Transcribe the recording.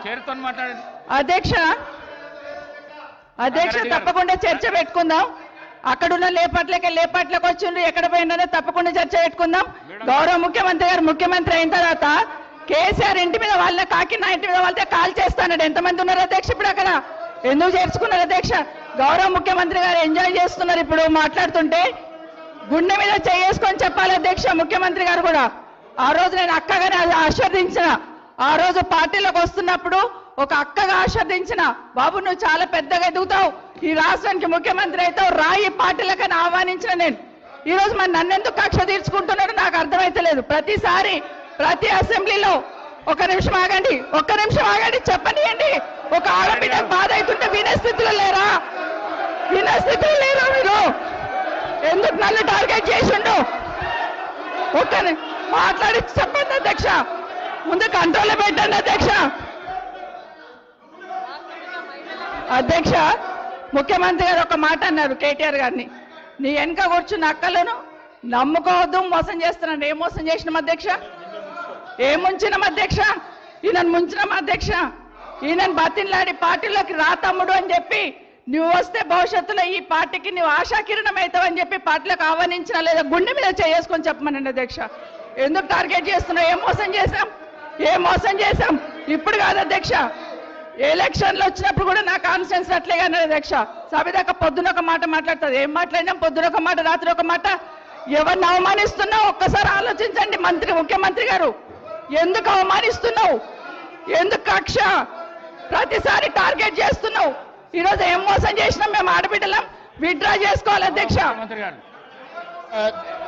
అధ్యక్ష అధ్యక్ష తప్పకుండా చర్చ పెట్టుకుందాం. అక్కడున్న లేపట్లకు వచ్చిండ్రు, ఎక్కడ పోయిందో తప్పకుండా చర్చ పెట్టుకుందాం. గౌరవ ముఖ్యమంత్రి గారు ముఖ్యమంత్రి అయిన తర్వాత కేసీఆర్ ఇంటి మీద వాళ్ళ కాకినా ఇంటి మీద వాళ్ళతో కాల్ చేస్తాడు. ఎంతమంది ఉన్నారు అధ్యక్ష? ఇప్పుడు అక్కడ ఎందుకు చేర్చుకున్నారు అధ్యక్ష? గౌరవ ముఖ్యమంత్రి గారు ఎంజాయ్ చేస్తున్నారు. ఇప్పుడు మాట్లాడుతుంటే గుండె మీద చేసుకొని చెప్పాలి అధ్యక్ష. ముఖ్యమంత్రి గారు కూడా ఆ రోజు నేను అక్కగానే ఆశీర్వదించిన, ఆ రోజు పార్టీలోకి వస్తున్నప్పుడు ఒక అక్కగా ఆశీర్వదించిన, బాబు నువ్వు చాలా పెద్దగా ఎదుగుతావు, ఈ రాష్ట్రానికి ముఖ్యమంత్రి అవుతావు, రాయి పార్టీలకని ఆహ్వానించిన నేను. ఈ రోజు మరి నన్నెందుకు కక్ష తీర్చుకుంటున్నాడు నాకు అర్థమైతలేదు. ప్రతిసారి ప్రతి అసెంబ్లీలో ఒక్క నిమిషం ఆగండి చెప్పనియండి. ఒక ఆడబిడ్డ బాధ అవుతుంటే వినే స్థితిలో లేరా మీరు? ఎందుకు నన్ను టార్గెట్ చేసిండు? మాట్లాడి చెప్పండి అధ్యక్ష, ముందు కంట్రోల్లో పెట్టండి అధ్యక్ష. అధ్యక్ష ముఖ్యమంత్రి గారు ఒక మాట అన్నారు కేటీఆర్ గారిని, నీ వెనక కూర్చున్న అక్కలను నమ్ముకోవద్దు, మోసం చేస్తున్నాడు. ఏం మోసం చేసినాం అధ్యక్ష? ఏం ముంచినాం అధ్యక్ష? ఈయనను ముంచినాం అధ్యక్ష. ఈయనను బతిన్లాడి పార్టీలోకి రా తమ్ముడు అని చెప్పి, నువ్వు వస్తే భవిష్యత్తులో ఈ పార్టీకి నువ్వు ఆశాకిరణం అవుతావు అని చెప్పి పార్టీలకు ఆహ్వానించినా లేదా గుండె మీద చేసుకొని చెప్పమనండి అధ్యక్ష. ఎందుకు టార్గెట్ చేస్తున్నావు? ఏం మోసం చేశాం? ఇప్పుడు కాదు అధ్యక్ష, ఎలక్షన్లు వచ్చినప్పుడు కూడా నా కాన్ఫిడెన్స్ అట్లేగా అధ్యక్ష. సభదాకా పొద్దున ఒక మాట మాట్లాడుతుంది. ఏం మాట్లాడినాం? పొద్దున ఒక మాట, రాత్రి ఒక మాట. ఎవరిని అవమానిస్తున్నావు ఒక్కసారి ఆలోచించండి ముఖ్యమంత్రి గారు. ఎందుకు అవమానిస్తున్నావు? ఎందుకు కక్ష? ప్రతిసారి టార్గెట్ చేస్తున్నావు. ఈరోజు ఏం మోసం చేసినాం? మేము ఆడబిడ్డలం విత్డ్రా చేసుకోవాలి అధ్యక్ష.